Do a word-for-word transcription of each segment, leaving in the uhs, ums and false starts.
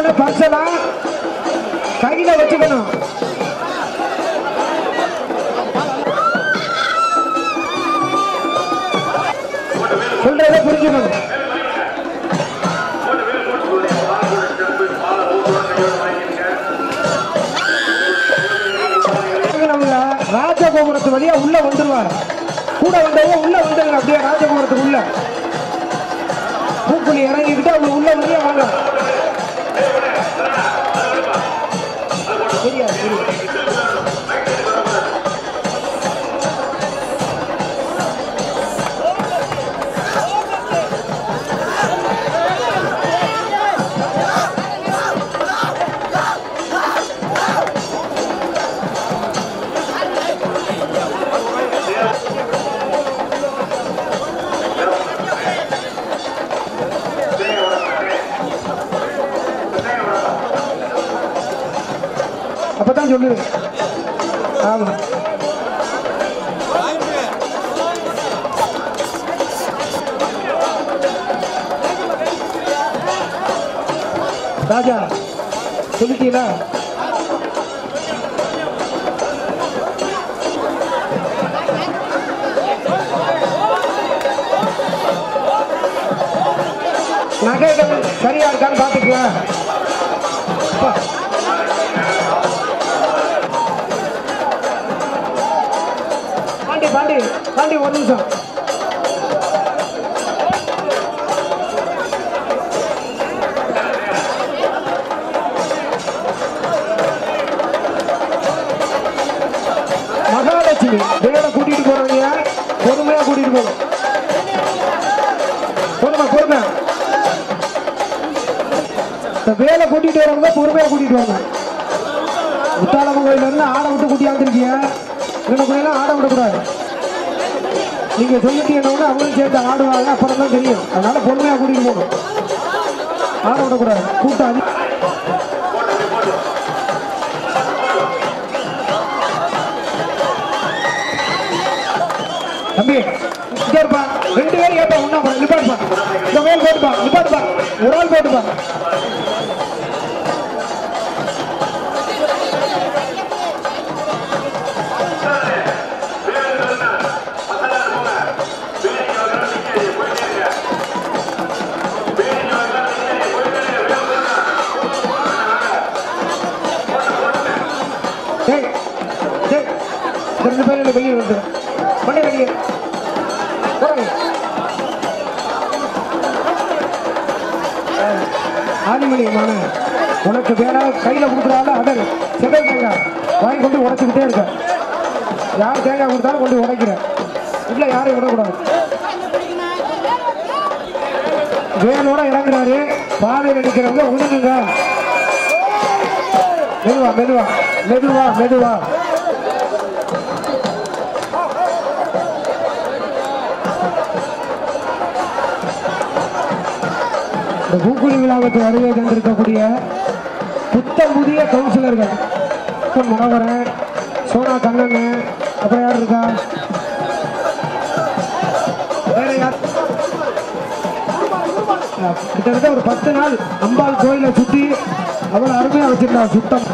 பர்சலாம் கையில வச்சுக்கணும். சொல்றதை புரிஞ்சுக்கணும். ராஜகோபுரத்து வழியா உள்ள வந்துருவார். கூட வந்தவங்க உள்ள வந்துருங்க. அப்படியே ராஜகோபுரத்துக்கு உள்ள பூக்குழி இறங்கிக்கிட்டு அவங்க உள்ள வழியா வாங்க. தெரியாது தெரியாது. அப்பதான் சொல்லு. ஆமா ராஜா சொல்லிட்டீங்களா? நகைகள் சரியா இருக்கான்னு பாத்துக்கலாம். பாண்டி பாண்டி பாண்டி ஒரு நிமிஷம். மகாலட்சுமி வேலை கூட்டிட்டு போறவங்க பொறுமையா கூட்டிட்டு போகணும். பொறுமை பொறுமை. வேலை கூட்டிட்டு வரவங்க பொறுமையா கூட்டிட்டு வாங்க. முத்தாளம்மன் கோயில இருந்து ஆடை விட்டு கூட்டியாந்துருக்கீங்க. எல்லாம் ஆட விடக்கூடாது. நீங்க சொல்லிட்டீங்கன்னா அவங்களும் சேர்த்து ஆடுவாங்க. அப்புறம் தான் தெரியும். அதனால பொறுமையா கூட்டிட்டு போகணும். ஆட விடக்கூடாது. கூட்டம் தம்பி இருப்பா. ரெண்டு பேரும் ஏப்பா ஒன்னா போற நிப்பாடுப்பா. இந்த மேல் போட்டுப்பா நிப்பாடுப்பா. ஒரு ஆள் போட்டுப்பா. ரெண்டு பேரும் வெளியே வந்து பண்ணி வெளியே ஆதிமணியமான உனக்கு வேற கையில கொடுக்குறாங்க. அடல் செவ்வாய் தேங்காய் வாங்கி கொண்டு உடைச்சுக்கிட்டே இருக்க. யார் தேங்காய் கொடுத்தாலும் கொண்டு உடைக்கிற. இல்ல யாரையும் விடக்கூடாது. வேலோட இறங்குறாரு. பாதையில் நிற்கிறவங்க உணவுங்க. மெதுவா மெதுவா மெதுவா மெதுவா. இந்த பூக்குழி விழாவுக்கு வருகை தந்திருக்கக்கூடிய புத்தம் புதிய கவுன்சிலர்கள் மனோகரன், சோனா கண்ணன், அப்புறம் யார் இருக்கா? வேற யார்? கிட்டத்தட்ட ஒரு பத்து நாள் அம்பாள் கோயிலை சுற்றி அவ்வளவு அருமையா வச்சிருந்தா. சுத்தம்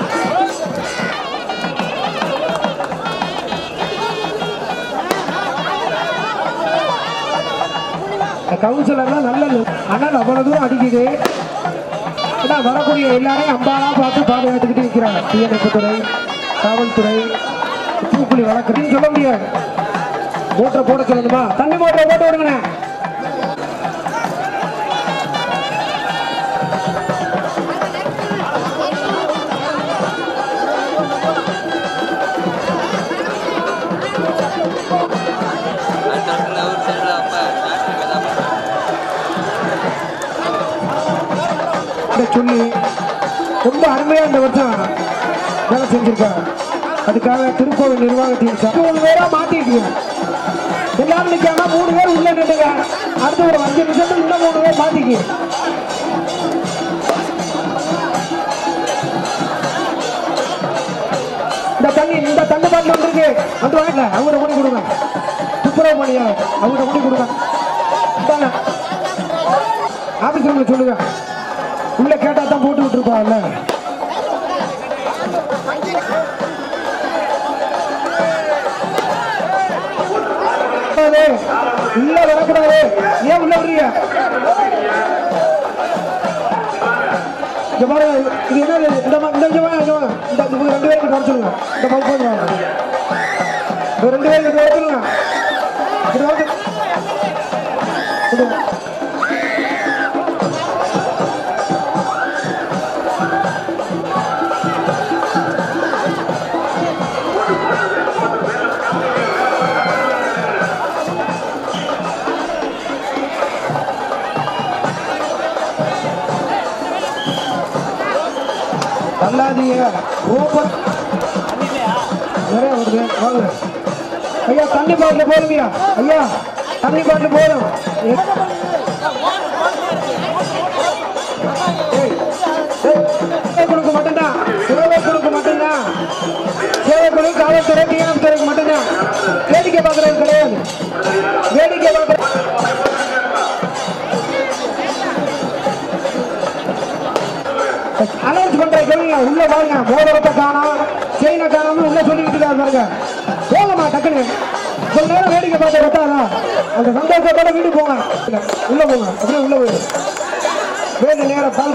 கவுன்சிலர்லாம் நல்ல ஆனால் அவ்வளவு தூரம் அடிக்குது. ஏன்னா வரக்கூடிய எல்லாரையும் அம்பாலா பார்த்து பாதுகாத்துக்கிட்டு இருக்கிறாங்க. தீயணைப்பு துறை, காவல்துறை, பூக்குழி வழக்குன்னு சொல்ல முடியாது. மோட்டரை போட சொல்லணுமா? தண்ணி மோட்டரை போட்டு விடுங்க. சொல்லி ரொம்ப அருமையா இந்த வருஷம் வேலை செஞ்சிருக்காங்க. அதுக்காக திருக்கோவில் நிர்வாகத்தையும் மூணு பேரா மாத்திருக்கீங்க. எல்லாரும் நிக்காம மூணு பேர் உள்ள நின்றுங்க. அடுத்து ஒரு அஞ்சு நிமிஷத்துக்கு இன்னும் மூணு பேர் மாத்திக்கு. இந்த தண்ணி இந்த தண்ணி பாட்டில் வந்துருக்கு. வந்து வாங்க அவரை கொண்டு கொடுங்க. துப்புரவு பண்ணியா அவரை கொண்டு கொடுங்க. ஆபீஸ் ரூம்ல சொல்லுங்க. உள்ள கேட்டா தான் போட்டு விட்டுருப்பாங்கல்ல. உள்ள வரக்கூடாது. ஏன் உள்ள வர்றீங்க? இது என்னது? இந்த ரெண்டு பேருக்கு வர சொல்லுங்க. இந்த பக்கம் ரெண்டு பேருக்கு வர சொல்லுங்க. தள்ளாதீங்க. ஓப்பன் நிறைய வருது. வாங்க ஐயா, தண்ணி பாட்டில் போடுங்கய்யா. ஐயா, தண்ணி பாட்டில் போதும். கொடுக்க மட்டும்தான், சேவை கொடுக்க மட்டும்தான். சேவை கொடுக்க காவல்துறை டிஎம் துறைக்கு மட்டும்தான். வேடிக்கை பார்க்கறது கிடையாது. வேடிக்கை பார்க்க அனௌன்ஸ் பண்ற கேளுங்க. உள்ள வாங்க. மோதிரத்தை காணோம், செயினை காணாம உள்ள சொல்லிக்கிட்டு பாருங்க. போங்கம்மா டக்குன்னு. கொஞ்ச நேரம் வேடிக்கை பார்த்து பார்த்தாதான் அந்த சந்தோஷத்தோட வீடு போங்க. உள்ள போங்க. அப்படியே உள்ள போய் வேலை நேரம் பால்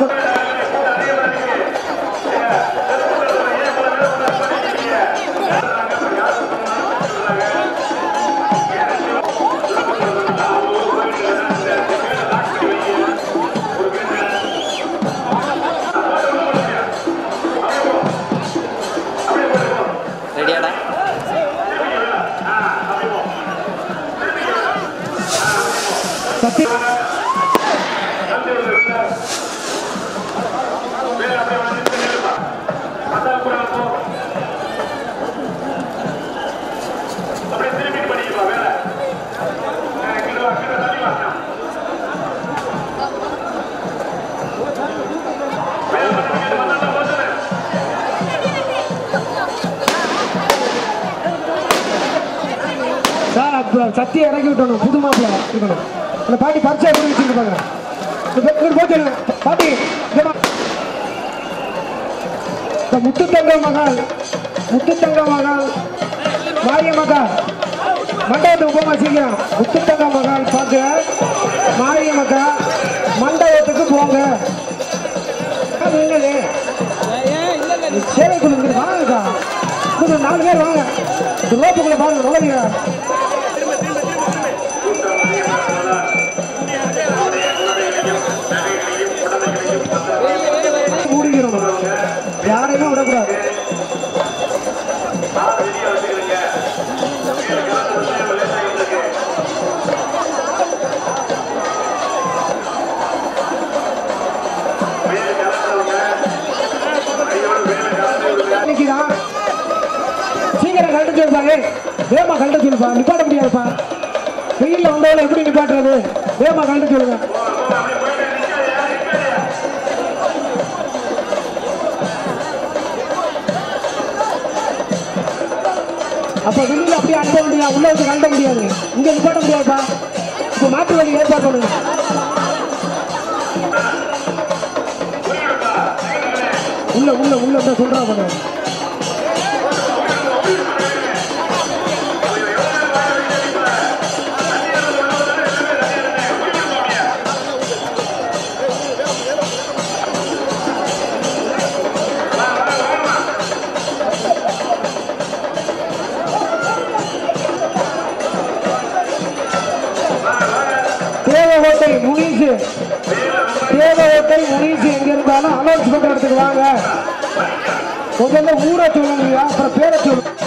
சத்தி சத்தியை இறக்கி விட்டணும். புது மாப்பிள்ள இருக்கணும். அந்த பாட்டி பரிச்சை எப்படி வச்சுருப்பாங்க. போச்சு பாட்டி. இந்த முத்துத்தங்க மகள் முத்துத்தங்க மகள் மாரிய மகள் மண்டபத்துக்கு போமா சீக்கிரம். முத்துத்தங்க மகள் பார்க்க மாரிய மகள் மண்டபத்துக்கு போங்க. என்னது சேவை குழு வாங்கக்கா. நாலு பேர் வாங்க. ரோப்புக்குள்ள பாருங்க. நுழைங்க. யாரையுமே விடக்கூடாது. சீக்கிரம் கழட்டு சொல்லுப்பாங்க. வேமா கழட்ட சொல்லுப்பா. நிப்பாட்ட முடியாதுப்பா. வெயில்ல வந்தவளை எப்படி நிப்பாட்டுறது? வேமா கழட்ட சொல்லுங்க. அப்ப வெளியில அப்படியே அனுப்ப முடியாது. உள்ள வச்சு கழட்ட முடியாது. இங்க நிப்பாட்ட முடியாதுப்பா. இப்ப மாற்று வழி ஏற்பாடு பண்ணுங்க. உள்ள உள்ள உள்ள சொல்றா பண்ண. தேவகோட்டை முனீசு தேவகோட்டை முனீசு எங்க இருந்தாலும் அனௌன்ஸ் பண்ற இடத்துக்கு வாங்க. முதல்ல ஊரை சொல்லுங்க. அப்புறம் பேரை சொல்லுங்க.